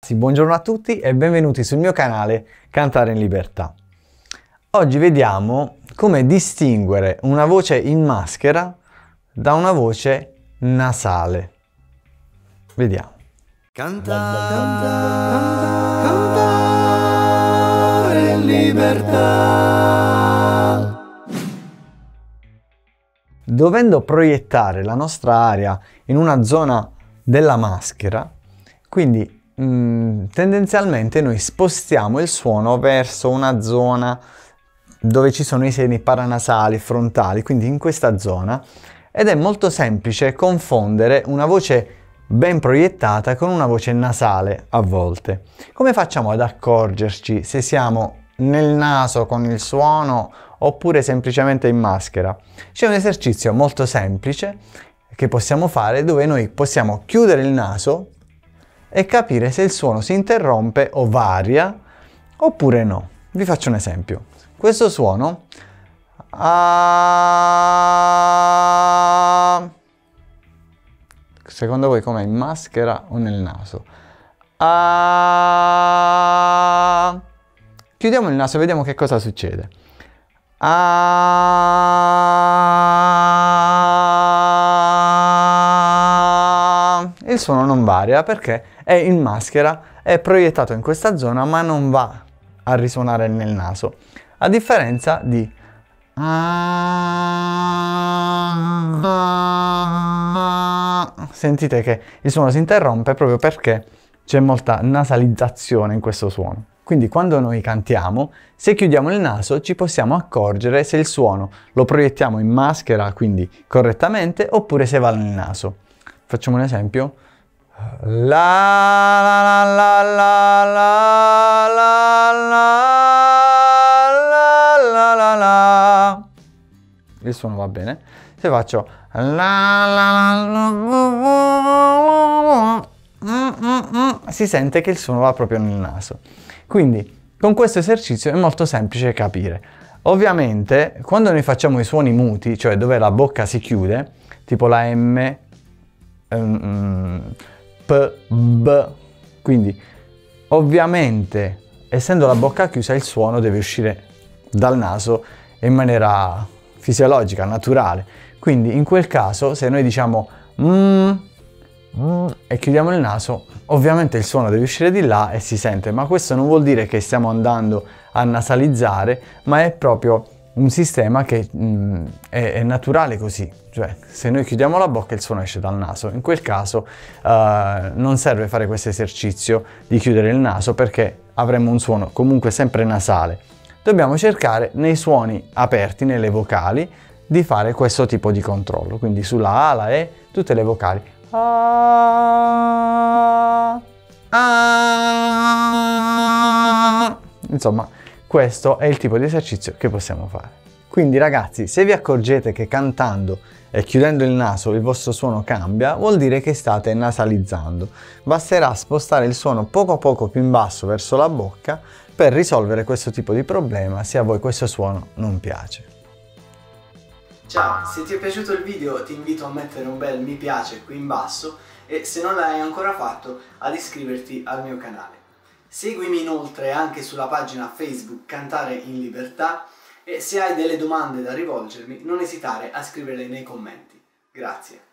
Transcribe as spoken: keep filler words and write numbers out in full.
Buongiorno a tutti e benvenuti sul mio canale Cantare in Libertà. Oggi vediamo come distinguere una voce in maschera da una voce nasale. Vediamo. Cantare, cantare, cantare in libertà. Dovendo proiettare la nostra aria in una zona della maschera, quindi mh, tendenzialmente noi spostiamo il suono verso una zona dove ci sono i seni paranasali, frontali, quindi in questa zona, ed è molto semplice confondere una voce ben proiettata con una voce nasale a volte. Come facciamo ad accorgerci se siamo nel naso con il suono oppure semplicemente in maschera? C'è un esercizio molto semplice che possiamo fare dove noi possiamo chiudere il naso e capire se il suono si interrompe o varia oppure no. Vi faccio un esempio. Questo suono ah, secondo voi com'è, in maschera o nel naso? Ah, chiudiamo il naso e vediamo che cosa succede. Ah, il suono non varia perché è in maschera, è proiettato in questa zona ma non va a risuonare nel naso, a differenza di ah, sentite che il suono si interrompe proprio perché c'è molta nasalizzazione in questo suono. Quindi quando noi cantiamo, se chiudiamo il naso ci possiamo accorgere se il suono lo proiettiamo in maschera, quindi correttamente, oppure se va nel naso. Facciamo un esempio. La la la la la la la la la la. Il suono va bene. Se faccio la la la, si sente che il suono va proprio nel naso. Quindi con questo esercizio è molto semplice capire. Ovviamente quando noi facciamo i suoni muti, cioè dove la bocca si chiude, tipo la M, um, P, B, quindi ovviamente essendo la bocca chiusa il suono deve uscire dal naso in maniera fisiologica, naturale. Quindi in quel caso se noi diciamo mm, mm, e chiudiamo il naso, ovviamente il suono deve uscire di là e si sente, ma questo non vuol dire che stiamo andando a nasalizzare, ma è proprio un sistema che mh, è, è naturale così, cioè se noi chiudiamo la bocca il suono esce dal naso. In quel caso uh, non serve fare questo esercizio di chiudere il naso perché avremo un suono comunque sempre nasale. Dobbiamo cercare nei suoni aperti, nelle vocali, di fare questo tipo di controllo, quindi sulla A, la E, tutte le vocali. Ah, ah. Insomma, questo è il tipo di esercizio che possiamo fare. Quindi ragazzi, se vi accorgete che cantando e chiudendo il naso il vostro suono cambia, vuol dire che state nasalizzando. Basterà spostare il suono poco a poco più in basso verso la bocca per risolvere questo tipo di problema se a voi questo suono non piace. Ciao, se ti è piaciuto il video ti invito a mettere un bel mi piace qui in basso e se non l'hai ancora fatto ad iscriverti al mio canale. Seguimi inoltre anche sulla pagina Facebook Cantare in Libertà e se hai delle domande da rivolgermi non esitare a scriverle nei commenti. Grazie.